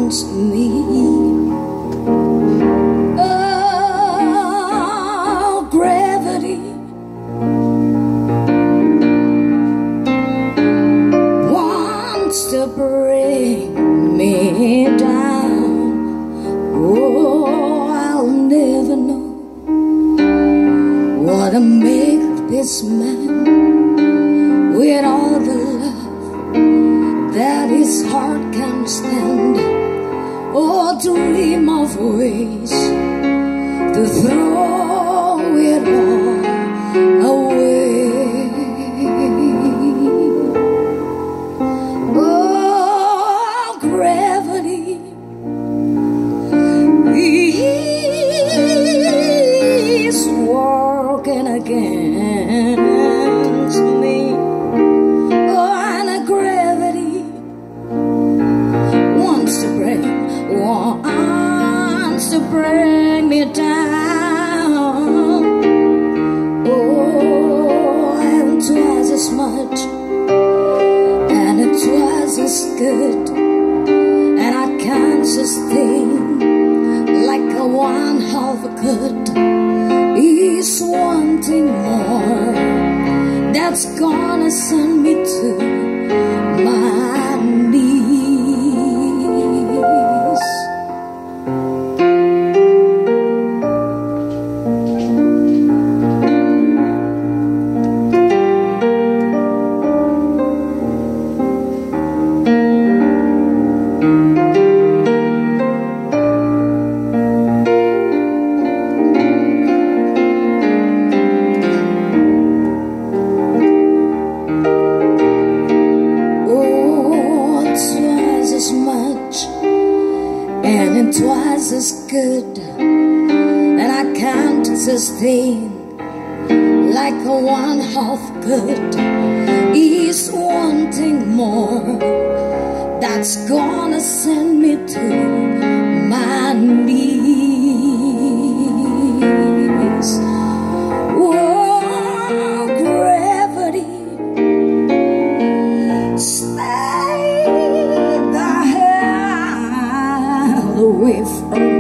haunts me. Oh, gravity wants to bring me down. Oh, I'll never know what to make of this man with all the love that his heart can stand, or dream of ways to throw it all away. Oh, gravity is working against me. Wants to bring me down. Oh, and twice as much, and twice as good, and I can't sustain like a one half could. He's wanting more, that's gonna send me to my knees. Twice as good, and I can't sustain like a one half good. He's wanting more, that's gonna send me to my knees. Whoa, gravity, stay the hell away from me.